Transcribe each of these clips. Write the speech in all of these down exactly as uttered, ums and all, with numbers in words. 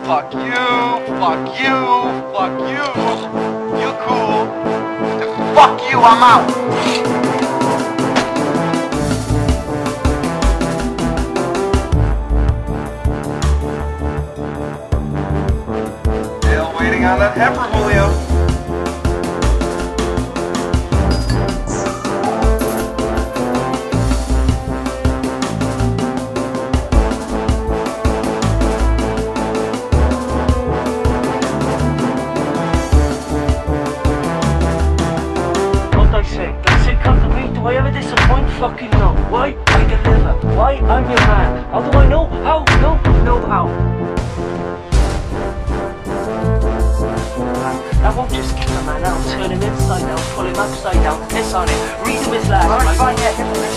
fuck you, fuck you, fuck you. You cool. Fuck you, I'm out. Still waiting on that heifer, Julio. Do I ever disappoint? Fucking no. Why? I deliver. Why? I'm your man. How do I know? How? No, no how. I won't just kick a man out, turn him inside out, pull him upside down, piss on him, read him his last. Alright, fine, yeah, hit the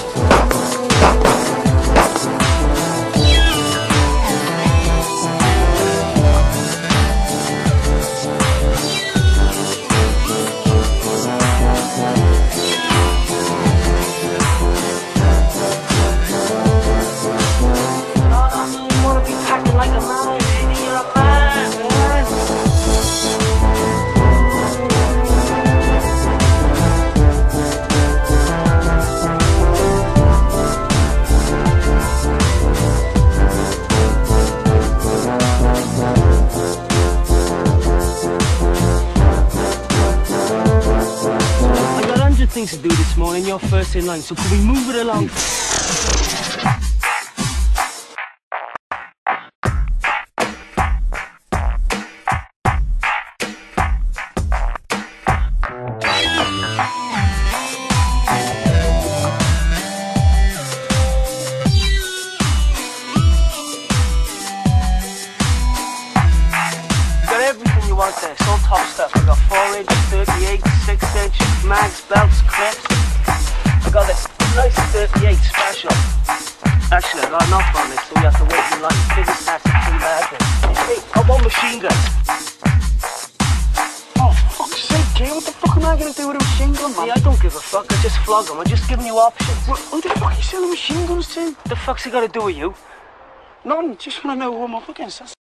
things to do this morning, you're first in line, so can we move it along? Got everything you want there, it's all top stuff. We got four inch, thirty-eight, six inch, mags, belts, clips. I got this nice thirty-eight special. Actually, I got an off on it, so we have to wait in line. Biggest ass in three bags. Hey, I want machine guns. Oh, fuck's sake, Jay, what the fuck am I gonna do with a machine gun, man? See, I don't give a fuck, I just flog them. I'm just giving you options. What, who the fuck are you selling machine guns to? The fuck's it got to do with you? None, just wanna know who I'm up against. That's